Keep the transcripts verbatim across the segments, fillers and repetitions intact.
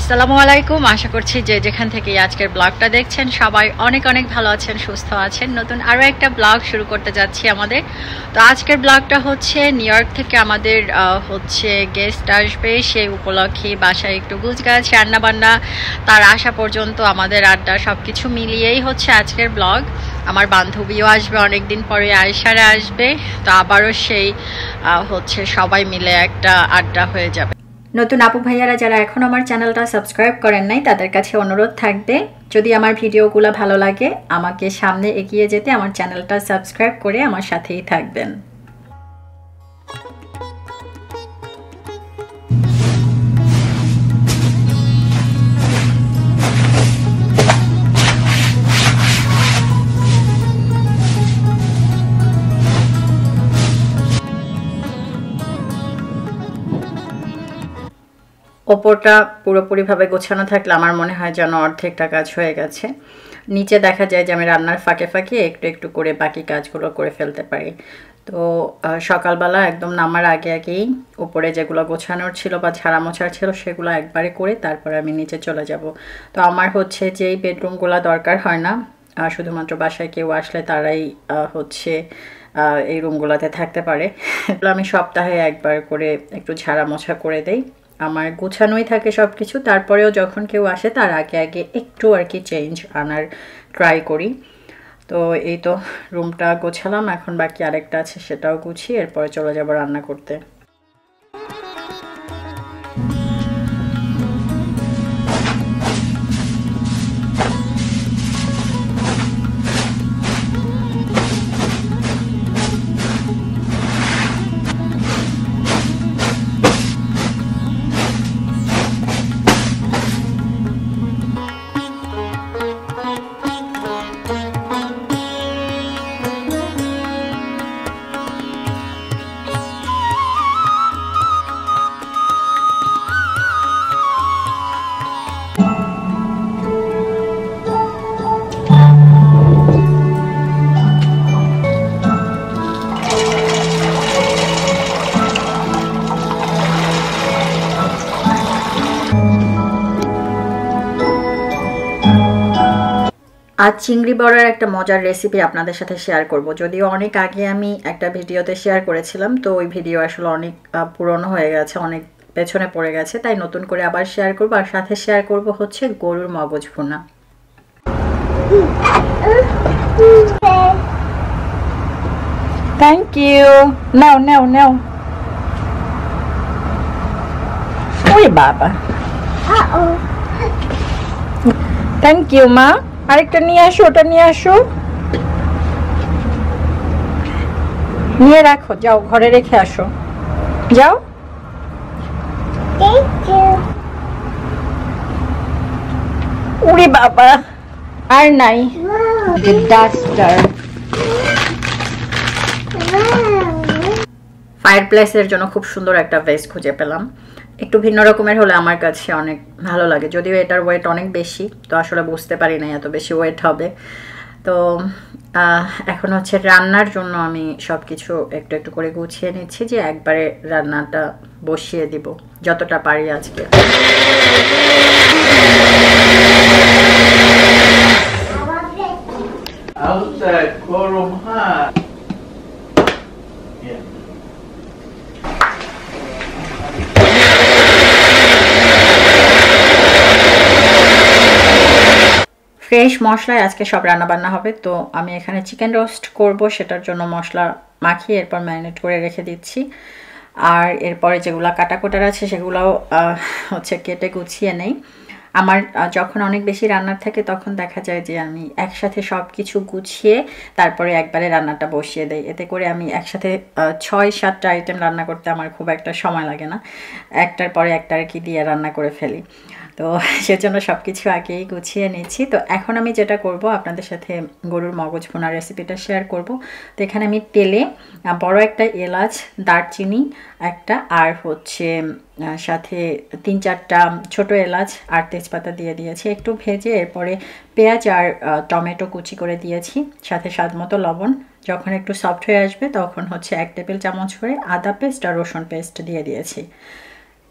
আসসালামু আলাইকুম। আশা করছি যে যেখান থেকে আজকের ব্লগটা দেখছেন সবাই অনেক অনেক ভালো আছেন, সুস্থ আছেন। নতুন আরও একটা ব্লগ শুরু করতে যাচ্ছি আমাদের। তো আজকের ব্লগটা হচ্ছে নিউ ইয়র্ক থেকে আমাদের হচ্ছে গেস্ট আসবে, সেই উপলক্ষে বাসায় একটু গুছগাছ, রান্নাবান্না, তার আসা পর্যন্ত আমাদের আড্ডা, সব কিছু মিলিয়েই হচ্ছে আজকের ব্লগ। আমার বান্ধবীও আসবে, অনেকদিন পরে আয়শারা আসবে। তো আবারও সেই হচ্ছে সবাই মিলে একটা আড্ডা হয়ে যাবে। নতুন আপু ভাইয়ারা যারা এখন আমার চ্যানেলটা সাবস্ক্রাইব করেন নাই, তাদের কাছে অনুরোধ থাকবে, যদি আমার ভিডিওগুলো ভালো লাগে আমাকে সামনে এগিয়ে যেতে আমার চ্যানেলটা সাবস্ক্রাইব করে আমার সাথেই থাকবেন। ওপরটা পুরোপুরিভাবে গোছানো থাকলে আমার মনে হয় যেন অর্ধেকটা কাজ হয়ে গেছে। নিচে দেখা যায় যে আমি রান্নার ফাঁকে ফাঁকে একটু একটু করে বাকি কাজগুলো করে ফেলতে পারি। তো সকালবেলা একদম নামার আগে আগেই উপরে যেগুলো গোছানোর ছিল বা ঝাড়া মোছার ছিল সেগুলো একবারে করে তারপরে আমি নিচে চলে যাব। তো আমার হচ্ছে যেই বেডরুমগুলো দরকার হয় না, শুধুমাত্র বাসায় কেউ আসলে তারাই হচ্ছে এই রুমগুলোতে থাকতে পারে, এগুলো আমি সপ্তাহে একবার করে একটু ঝাড়া মোছা করে দেই। আমার গোছানোই থাকে সব কিছু, তারপরেও যখন কেউ আসে তার আগে আগে একটু আর কি চেঞ্জ আনার ট্রাই করি। তো এই তো রুমটা গোছালাম, এখন বাকি আরেকটা আছে সেটাও গুছিয়ে এরপরে চলে যাব রান্না করতে। আজ চিংড়ি বড়ার একটা মজার রেসিপি আপনাদের সাথে শেয়ার করব। যদিও অনেক আগে আমি একটা ভিডিওতে শেয়ার করেছিলাম, তো ওই ভিডিও আসলে অনেক পুরনো হয়ে গেছে, অনেক পেছনে পড়ে গেছে, তাই নতুন করে আবার শেয়ার করব। আর সাথে শেয়ার করব হচ্ছে গরুর মগজ ভুনা। Thank you. নাও নাও নাও। ওই বাবা, থ্যাংক ইউ মা। আরেকটা নিয়ে আসো, ওটা নিয়ে আসো, নিয়ে রাখো, যাও ঘরে রেখে আসো, যাও। উড়ি বাবা, আর নাই। ডাস্টার ফায়ার প্লেসের জন্য খুব সুন্দর একটা ভেস্ট খুঁজে পেলাম, একটু ভিন্ন রকমের হলে আমার কাছে অনেক ভালো লাগে। যদিও এটার ওয়েট অনেক বেশি, তো আসলে বুঝতে পারি না এত বেশি ওয়েট হবে। তো এখন হচ্ছে রান্নার জন্য আমি সব কিছু একটু একটু করে গুছিয়ে নিচ্ছি, যে একবারে রান্নাটা বসিয়ে দিব যতটা পারি আজকে। ফ্রেশ মশলায় আজকে সব রান্নাবান্না হবে। তো আমি এখানে চিকেন রোস্ট করব, সেটার জন্য মশলা মাখিয়ে এরপর ম্যারিনেট করে রেখে দিচ্ছি। আর এরপরে যেগুলো কাটাকুটার আছে সেগুলোও হচ্ছে কেটে গুছিয়ে নেই। আমার যখন অনেক বেশি রান্নার থাকে তখন দেখা যায় যে আমি একসাথে সব কিছু গুছিয়ে তারপরে একবারে রান্নাটা বসিয়ে দেই। এতে করে আমি একসাথে ছয় সাতটা আইটেম রান্না করতে আমার খুব একটা সময় লাগে না, একটার পরে একটা আর কি দিয়ে রান্না করে ফেলি। তো সেজন্য সব কিছু আগেই গুছিয়ে নিচ্ছি। তো এখন আমি যেটা করব আপনাদের সাথে গরুর মগজ ভুনার রেসিপিটা শেয়ার করব। তো এখানে আমি তেলে বড় একটা এলাচ, দারচিনি একটা, আর হচ্ছে সাথে তিন চারটা ছোট এলাচ আর তেজপাতা দিয়ে দিয়েছি, একটু ভেজে এরপরে পেঁয়াজ আর টমেটো কুচি করে দিয়েছি, সাথে স্বাদ মতো লবণ। যখন একটু সফট হয়ে আসবে তখন হচ্ছে এক টেবিল চামচ করে আদা পেস্ট আর রসুন পেস্ট দিয়ে দিয়েছি।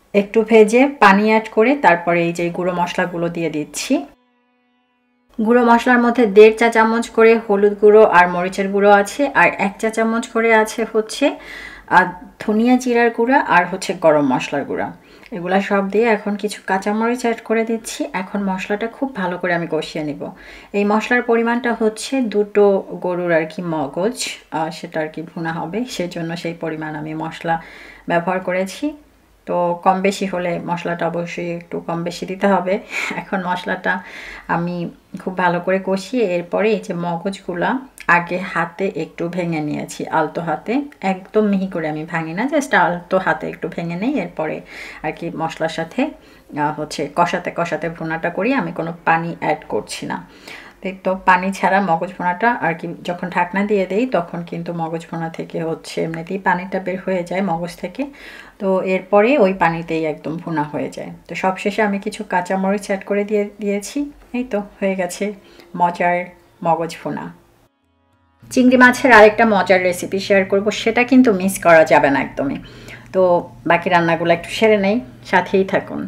একটু ভেজে পানি অ্যাড করে তারপরে এই যে গুঁড়ো মশলাগুলো দিয়ে দিচ্ছি। গুঁড়ো মশলার মধ্যে দেড় চা চামচ করে হলুদ গুঁড়ো আর মরিচের গুঁড়ো আছে, আর এক চা চামচ করে আছে হচ্ছে ধনিয়া জিরার গুঁড়া আর হচ্ছে গরম মশলার গুঁড়া। এগুলা সব দিয়ে এখন কিছু কাঁচামরিচ অ্যাড করে দিচ্ছি। এখন মশলাটা খুব ভালো করে আমি কষিয়ে নিব। এই মশলার পরিমাণটা হচ্ছে দুটো গরুর আর কি মগজ, সেটা আর কি ভুনা হবে, সেজন্য সেই পরিমাণ আমি মশলা ব্যবহার করেছি। তো কম বেশি হলে মশলাটা অবশ্যই একটু কম বেশি দিতে হবে। এখন মশলাটা আমি খুব ভালো করে কষিয়ে এরপরে এই যে মগজগুলা আগে হাতে একটু ভেঙে নিয়েছি, আলতো হাতে, একদম মিহি করে আমি ভাঙি না, জাস্ট আলতো হাতে একটু ভেঙে নেই। এরপরে আর কি মশলার সাথে হচ্ছে কষাতে কষাতে ভুনাটা করি, আমি কোনো পানি অ্যাড করছি না। তো পানি ছাড়া মগজ ভুনাটা আর কি যখন ঢাকনা দিয়ে দেই তখন কিন্তু মগজ ভুনা থেকে হচ্ছে এমনিতেই পানিটা বের হয়ে যায় মগজ থেকে, তো এরপরে ওই পানিতেই একদম ভুনা হয়ে যায়। তো সবশেষে আমি কিছু কাঁচামরিচ অ্যাড করে দিয়ে দিয়েছি। এই তো হয়ে গেছে মজার মগজ ভুনা। চিংড়ি মাছের আরেকটা মজার রেসিপি শেয়ার করব, সেটা কিন্তু মিস করা যাবে না একদমই। তো বাকি রান্নাগুলো একটু সেরে নেই, সাথেই থাকুন।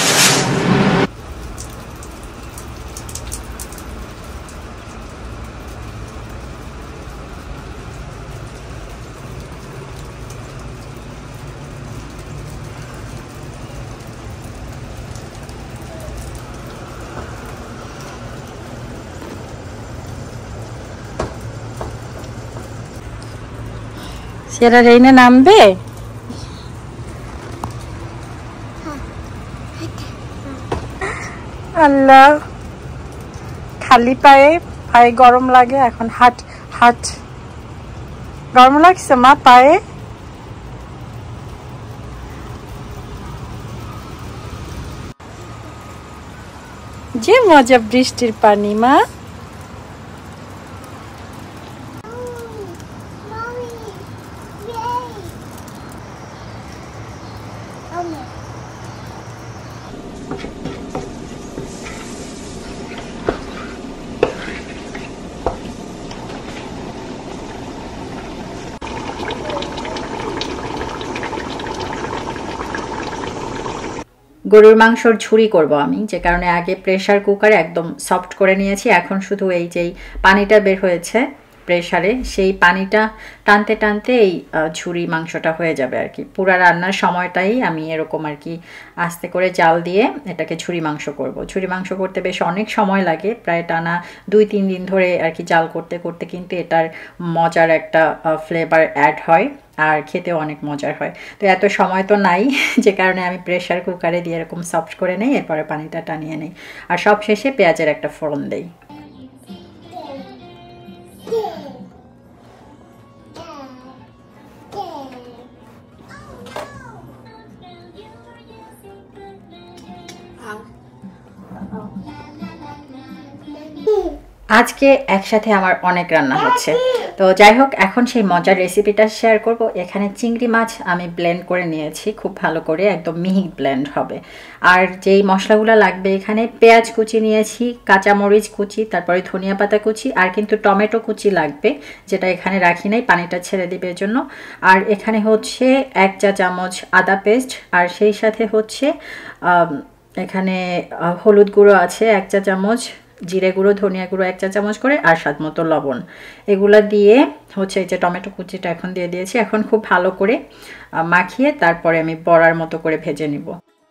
সেরা রেইনে নামবে? আল্লাহ, খালি পায়ে পায়ে গরম লাগে, এখন হাট হাট গরম লাগছে মা পায়ে? যে মজা বৃষ্টির পানি মা। গরুর মাংসর ঝুরি করব আমি, যে কারণে আগে প্রেসার কুকারে একদম সফট করে নিয়েছি। এখন শুধু এই যেই পানিটা বের হয়েছে প্রেসারে, সেই পানিটা টানতে টানতে এই ঝুরি মাংসটা হয়ে যাবে আর কি। পুরা রান্নার সময়টাই আমি এরকম আর কি আস্তে করে জাল দিয়ে এটাকে ঝুরি মাংস করব। ঝুরি মাংস করতে বেশ অনেক সময় লাগে, প্রায় টানা দুই তিন দিন ধরে আর কি জাল করতে করতে কিন্তু এটার মজার একটা ফ্লেভার অ্যাড হয় আর খেতেও অনেক মজার হয়। তো এত সময় তো নাই, যে কারণে আমি প্রেসার কুকারে দিয়ে এরকম সফট করে নেই, এরপরে পানিটা টানিয়ে নেই, আর সব শেষে পেঁয়াজের একটা ফোড়ন দেই। আজকে একসাথে আমার অনেক রান্না হচ্ছে। তো যাই হোক, এখন সেই মজার রেসিপিটা শেয়ার করব। এখানে চিংড়ি মাছ আমি ব্লেন্ড করে নিয়েছি খুব ভালো করে, একদম মিহি ব্লেন্ড হবে। আর যেই মশলাগুলো লাগবে, এখানে পেঁয়াজ কুচি নিয়েছি, কাঁচামরিচ কুচি, তারপরে ধনিয়া পাতা কুচি, আর কিন্তু টমেটো কুচি লাগবে, যেটা এখানে রাখি নাই, পানিটা ছেড়ে দিবে এর জন্য। আর এখানে হচ্ছে এক চা চামচ আদা পেস্ট, আর সেই সাথে হচ্ছে এখানে হলুদ গুঁড়ো আছে এক চা চামচ, জিরে গুঁড়ো, ধনিয়া গুঁড়ো এক চা চামচ করে, আর স্বাদ মতো লবণ। এগুলা দিয়ে হচ্ছে এই যে টমেটো কুচিটা এখন দিয়ে দিয়েছি। এখন খুব ভালো করে মাখিয়ে তারপরে আমি বড়ার মতো করে ভেজে নিব।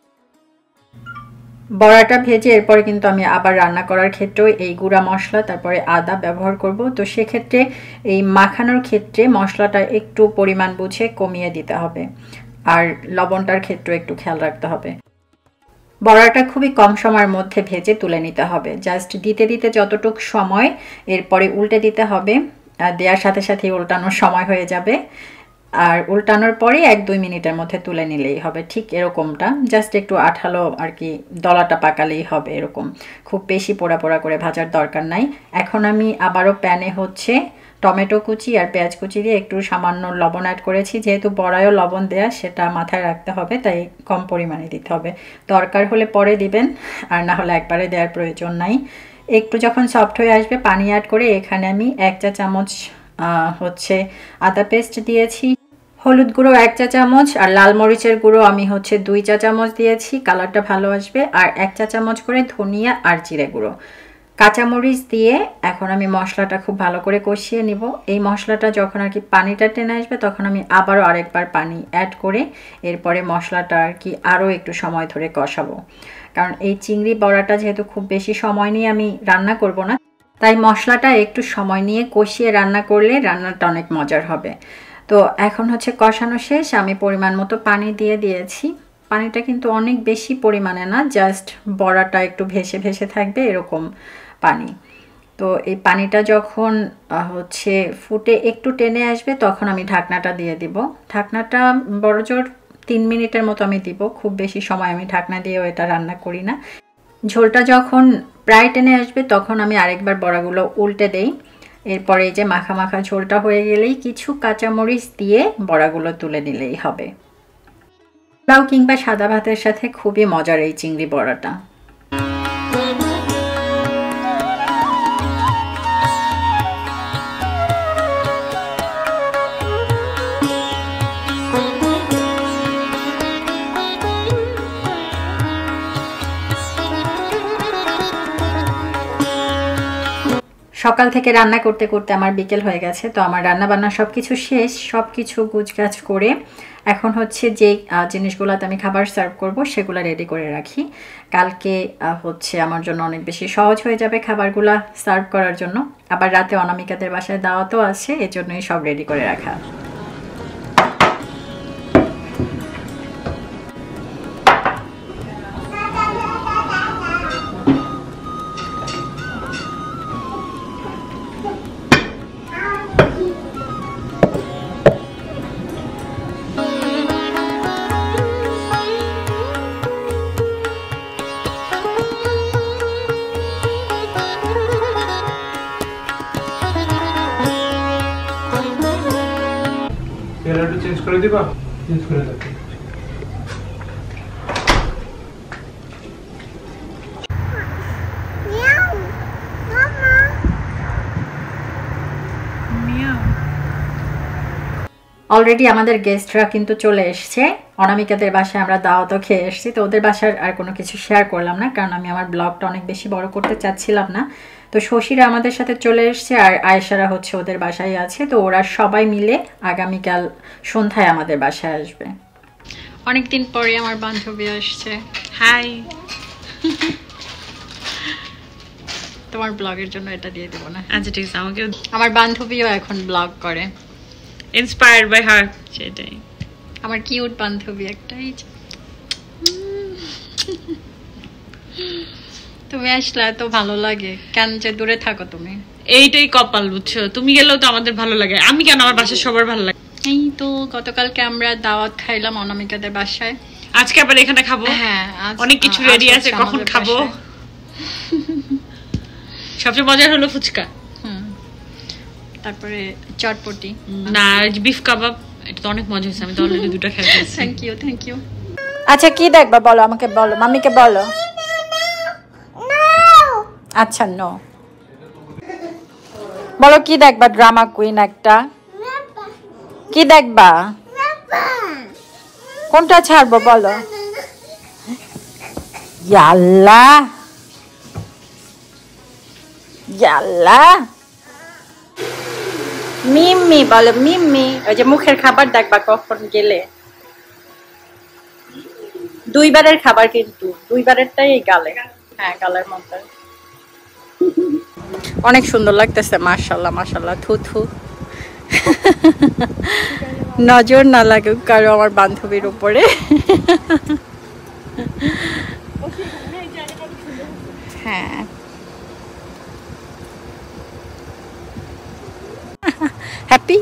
বড়াটা ভেজে এরপরে কিন্তু আমি আবার রান্না করার ক্ষেত্রেও এই গুঁড়া মশলা তারপরে আদা ব্যবহার করব। তো সেক্ষেত্রে এই মাখানোর ক্ষেত্রে মশলাটা একটু পরিমাণ বুঝে কমিয়ে দিতে হবে, আর লবণটার ক্ষেত্রে একটু খেয়াল রাখতে হবে। বড়াটা খুবই কম সময়ের মধ্যে ভেজে তুলে নিতে হবে, জাস্ট দিতে দিতে যতটুকু সময়, এরপরে উল্টে দিতে হবে, দেওয়ার সাথে সাথে উল্টানোর সময় হয়ে যাবে, আর উল্টানোর পরে এক দুই মিনিটের মধ্যে তুলে নিলেই হবে। ঠিক এরকমটা, জাস্ট একটু আঠালো আর কি দলাটা পাকালেই হবে, এরকম খুব বেশি পোড়া পোড়া করে ভাজার দরকার নাই। এখন আমি আবারও প্যানে হচ্ছে টমেটো কুচি আর পেঁয়াজ কুচি দিয়ে একটু সামান্য লবণ অ্যাড করেছি, যেহেতু বড়ায়ও লবণ দেয়া, সেটা মাথায় রাখতে হবে, তাই কম পরিমাণে দিতে হবে। দরকার হলে পরে দিবেন, আর না হলে একবারে দেওয়ার প্রয়োজন নাই। একটু যখন সফট হয়ে আসবে পানি অ্যাড করে এখানে আমি এক চা চামচ হচ্ছে আদা পেস্ট দিয়েছি, হলুদ গুঁড়ো এক চা চামচ আর লাল মরিচের গুঁড়ো আমি হচ্ছে দুই চা চামচ দিয়েছি, কালারটা ভালো আসবে। আর এক চা চামচ করে ধনিয়া আর জিরে গুঁড়ো, কাঁচামরিচ দিয়ে এখন আমি মশলাটা খুব ভালো করে কষিয়ে নিব। এই মশলাটা যখন আর কি পানিটা টেনে আসবে তখন আমি আবারও আরেকবার পানি অ্যাড করে এরপরে মশলাটা আর কি আরও একটু সময় ধরে কষাবো, কারণ এই চিংড়ি বড়াটা যেহেতু খুব বেশি সময় নিয়ে আমি রান্না করব না, তাই মশলাটা একটু সময় নিয়ে কষিয়ে রান্না করলে রান্নাটা অনেক মজার হবে। তো এখন হচ্ছে কষানো শেষ, আমি পরিমাণ মতো পানি দিয়ে দিয়েছি। পানিটা কিন্তু অনেক বেশি পরিমাণে না, জাস্ট বড়াটা একটু ভেসে ভেসে থাকবে এরকম পানি। তো এই পানিটা যখন হচ্ছে ফুটে একটু টেনে আসবে তখন আমি ঢাকনাটা দিয়ে দিব। ঢাকনাটা বড়জোর তিন মিনিটের মতো আমি দিব, খুব বেশি সময় আমি ঢাকনা দিয়েও এটা রান্না করি না। ঝোলটা যখন প্রায় টেনে আসবে তখন আমি আরেকবার বড়াগুলো উল্টে দেই। এরপরে এই যে মাখা মাখা ঝোলটা হয়ে গেলেই কিছু কাঁচামরিচ দিয়ে বড়াগুলো তুলে নিলেই হবে। পোলাও কিংবা সাদা ভাতের সাথে খুবই মজার এই চিংড়ি বড়াটা। সকাল থেকে রান্না করতে করতে আমার বিকেল হয়ে গেছে, তো আমার রান্না বান্না সব কিছু শেষ। সব কিছু গুছগাছ করে এখন হচ্ছে যে জিনিসগুলোতে আমি খাবার সার্ভ করব সেগুলো রেডি করে রাখি। কালকে হচ্ছে আমার জন্য অনেক বেশি সহজ হয়ে যাবে খাবারগুলো সার্ভ করার জন্য। আবার রাতে অনামিকাদের বাসায় দাওয়াতও আছে, এজন্যই সব রেডি করে রাখা। চেঞ্জ করে দিবা, চেঞ্জ করে দাও। অলরেডি আমাদের গেস্টরা কিন্তু চলে এসছে। অনামিকাদের বাসায় আমরা দাওয়াতও খেয়ে এসেছি, তো ওদের বাসার আর কোনো কিছু শেয়ার করলাম না, কারণ আমি আমার ব্লগটা অনেক বেশি বড় করতে চাচ্ছিলাম না। তো শশীরা আমাদের সাথে চলে এসছে আর আয়েশারা হচ্ছে ওদের বাসায় আছে। তো ওরা সবাই মিলে আগামীকাল সন্ধ্যায় আমাদের বাসায় আসবে। অনেকদিন পরে আমার বান্ধবী আসছে। হাই। তোমার ব্লগের জন্য এটা দিয়ে দেবো না? আচ্ছা ঠিক আছে। আমাকে আমার বান্ধবীও এখন ব্লগ করে, ইন্সপায়ার্ড বাই হার। সেটাই আমার কিউট বান্ধবী একটাই। তুমি আসলে এত ভালো লাগে কেন যে দূরে থাকো তুমি? এইটাই কপাল, বুঝছো? তুমি গেলেও তো আমাদের ভালো লাগে, আমি কেন, আমার বাসায় সবার ভালো লাগে। এই তো গতকালকে আমরা দাওয়াত খাইলাম অনামিকাদের বাসায়, আজকে আবার এখানে খাবো। হ্যাঁ, অনেক কিছু রেডি আছে, কখন খাবো? সবচেয়ে মজার হলো ফুচকা, তারপরে চটপটি না বিফ কাবাব, এটা তো অনেক মজা হয়েছে। আমি তো অলরেডি দুটো খেয়ে ফেলেছি। Thank you thank you. আচ্ছা কি দেখবা বলো, আমাকে বলো, মাম্মিকে বলো। আচ্ছা নো, বলো কি দেখবা? ড্রামা কুইন একটা। কি দেখবা? কোনটা ছাড়বো বলো? ইয়াল্লা ইয়াল্লা মিম্মি বলো, মিম্মি। ওই যে মুখের খাবার দেখবা কখন গেলে, দুইবারের খাবার কিন্তু দুইবারেরটাই এই গালে। হ্যাঁ গালের মধ্যে অনেক সুন্দর লাগতেছে, মাশাআল্লাহ মাশাআল্লাহ। থু থু, নজর না লাগুক কারো আমার বান্ধবীর উপরে। হ্যাঁ হ্যাপি।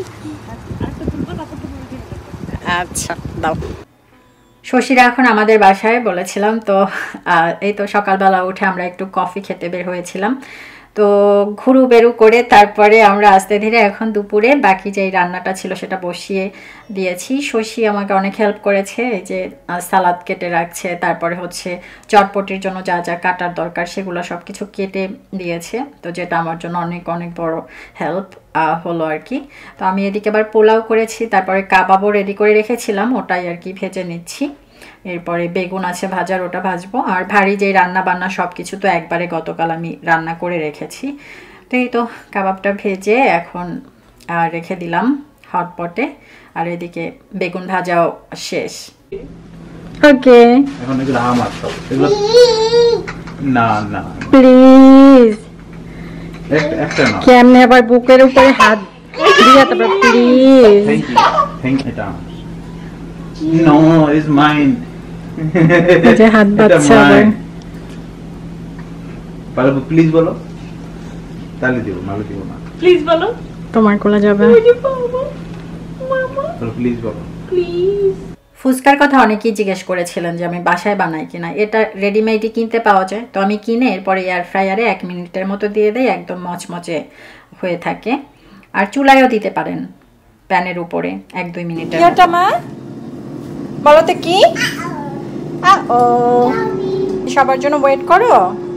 আচ্ছা দাও। শশীরা এখন আমাদের বাসায় বলেছিলাম, তো এই তো সকালবেলা উঠে আমরা একটু কফি খেতে বের হয়েছিলাম। তো ঘুরু বেরু করে তারপরে আমরা আস্তে ধীরে এখন দুপুরে বাকি যেই রান্নাটা ছিল সেটা বসিয়ে দিয়েছি। শশী আমাকে অনেক হেল্প করেছে, এই যে সালাদ কেটে রাখছে, তারপরে হচ্ছে চটপটির জন্য যা যা কাটার দরকার সেগুলো সব কিছু কেটে দিয়েছে, তো যেটা আমার জন্য অনেক অনেক বড় হেল্প। হলো আর কি। তো আমি এদিকে আবার পোলাও করেছি, তারপরে কাবাবও রেডি করে রেখেছিলাম, ওটাই আর কি ভেজে নিচ্ছি। এরপরে বেগুন আছে ভাজার, ওটা ভাজবো। আর ভারী যে রান্না বান্না সব কিছু তো একবারে গতকাল আমি রান্না করে রেখেছি। তো এই তো কাবাবটা ভেজে এখন রেখে দিলাম হটপটে, আর এদিকে বেগুন ভাজাও শেষ। ওকে, এখন এগুলো আমার সব, এগুলো না না প্লিজ একটা একটা না, কেমনে আবার বুকের উপরে হাত দিয়া, তারপর please. Thank you thank you. এটা নো ইজ মাইন, যে হাত বাচ্চা আবার পারবো, প্লিজ বলো, তাহলে দিব, নালে দিব না। প্লিজ বলো, তোমার কোলা যাবে, প্লিজ বলো প্লিজ। ফুচকার কথা অনেকেই জিজ্ঞেস করেছিলেন যে আমি বাসায় বানাই কিনা। এটা রেডিমেডই কিনতে পাওয়া যায়, তো আমি কিনে এরপরে এয়ার ফ্রায়ারে এক মিনিটের মতো দিয়ে দেই, একদম মচমচে হয়ে থাকে। আর চুলায়ও দিতে পারেন প্যানের উপরে এক দুই মিনিটের মতো। মা বলো তো কি, ও সবার জন্য ওয়েট করো।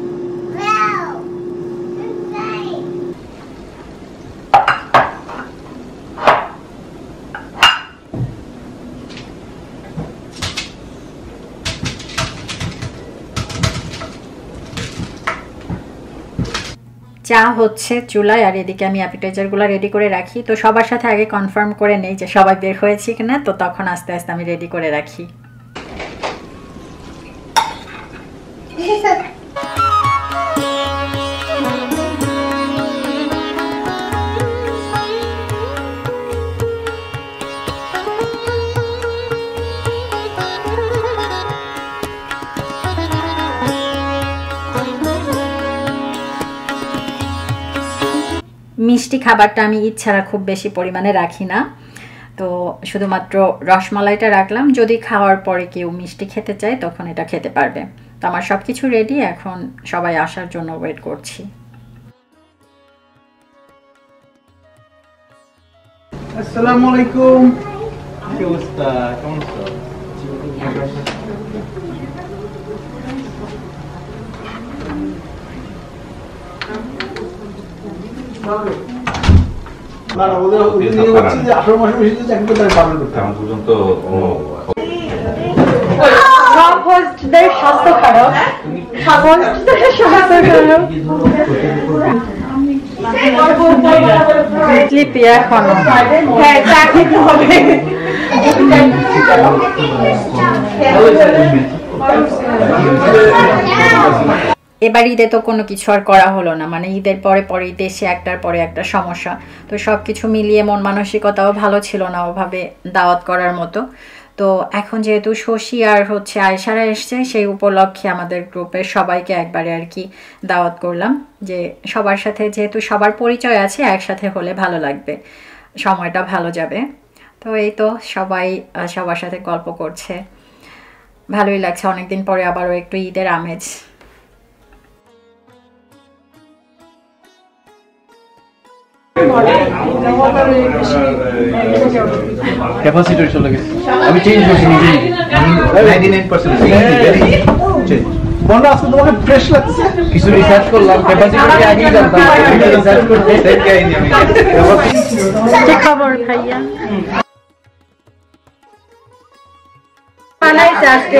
চা হচ্ছে চুলায়, আর এদিকে আমি অ্যাপিটাইজারগুলো রেডি করে রাখি। তো সবার সাথে আগে কনফার্ম করে নেই যে সবাই বের হয়েছে কিনা, তো তখন আস্তে আস্তে আমি রেডি করে রাখি। মিষ্টি খাবারটা আমি ইচ্ছারা খুব বেশি পরিমাণে রাখি না, তো শুধুমাত্র রসমালাইটা রাখলাম। যদি খাওয়ার পরে কেউ মিষ্টি খেতে চায় তখন এটা খেতে পারবে। তো আমার সব কিছু রেডি, এখন সবাই আসার জন্য ওয়েট করছি। আসসালামু আলাইকুম, কি অবস্থা, কেমন আছো? সব হোস্টদের স্বাস্থ্য খারাপ, হোস্টদের স্বাস্থ্য খারাপ। লিপি এখনো হ্যাঁ চা খেতে হবে। এবার ঈদে তো কোনো কিছু আর করা হলো না, মানে ঈদের পরে পরে দেশে একটার পরে একটা সমস্যা, তো সব কিছু মিলিয়ে মন মানসিকতাও ভালো ছিল না ওভাবে দাওয়াত করার মতো। তো এখন যেহেতু শশী আর হচ্ছে আয়সারা এসছে, সেই উপলক্ষে আমাদের গ্রুপের সবাইকে একবারে আর কি দাওয়াত করলাম, যে সবার সাথে যেহেতু সবার পরিচয় আছে একসাথে হলে ভালো লাগবে, সময়টা ভালো যাবে। তো এই তো সবাই সবার সাথে গল্প করছে, ভালোই লাগছে, অনেকদিন পরে আবারও একটু ঈদের আমেজ। ক্যাপাসিটর চলে গেছে, আমি চেঞ্জ করছি নিজে নাইনটি নাইন পার্সেন্ট চেঞ্জ। বন্ধু আজকে তোমাকে ফ্রেশ লাগছে, কিছু রিসার্চ করলাম, ক্যাপাসিটর কি আগেই জানতাম, রিসার্চ করতে সেট গাইনি আমি। কি খবর ভাইয়া? বানাইতে আজকে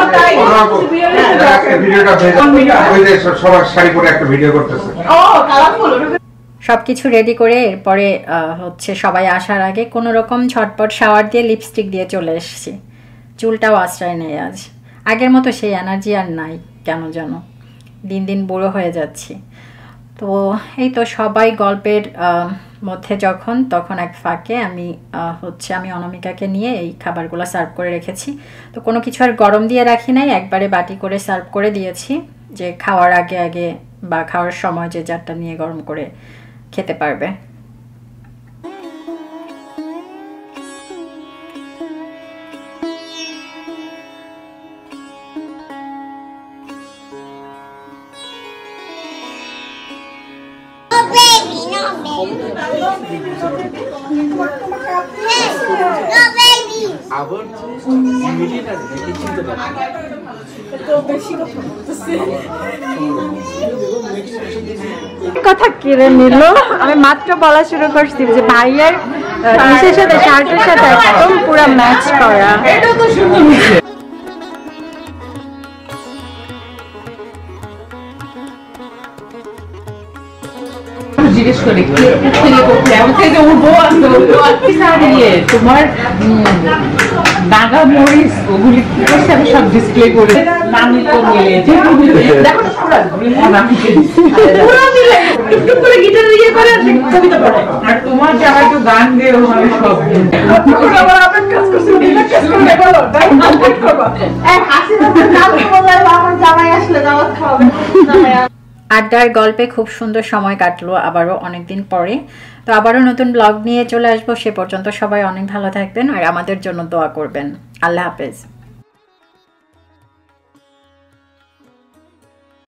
ভিডিওটা ওই যে সবার শাড়ি পরে একটা ভিডিও করতেছে। ও কালারফুল। সবকিছু রেডি করে এরপরে হচ্ছে সবাই আসার আগে কোনো রকম ঝটপট শাওয়ার দিয়ে লিপস্টিক দিয়ে চলে এসেছি। চুলটাও আশ্রয় নেই আজ, আগের মতো সেই এনার্জি আর নাই কেন যেন, দিন দিন বুড়ো হয়ে যাচ্ছি। তো এই তো সবাই গল্পের মধ্যে যখন, তখন এক ফাঁকে আমি হচ্ছে আমি অনামিকাকে নিয়ে এই খাবারগুলো সার্ভ করে রেখেছি। তো কোনো কিছু আর গরম দিয়ে রাখি নাই, একবারে বাটি করে সার্ভ করে দিয়েছি, যে খাওয়ার আগে আগে বা খাওয়ার সময় যে যারটা নিয়ে গরম করে খেতে পারবে। No, baby. No, baby. আবার ইমিডিয়েট আর কি চিন্তা করতে কথা কেড়ে নিল। আমি মাত্র বলা শুরু করছি যে ভাইয়ের ড্রেসের সাথে শার্টের সাথে একদম পুরো ম্যাচ করা। জিজ্ঞেস করে তোমার নাগা মরিচ ওগুলি কি করছে আমি সব ডিসপ্লে করে নামি তো মিলে দেখো আর তোমার যারা একটু গান দিয়ে ওভাবে সব আড্ডার গল্পে খুব সুন্দর সময় কাটলো আবারও অনেকদিন পরে। তো আবারও নতুন ব্লগ নিয়ে চলে আসবো। সে পর্যন্ত সবাই অনেক ভালো থাকবেন আর আমাদের জন্য দোয়া করবেন। আল্লাহ হাফেজ।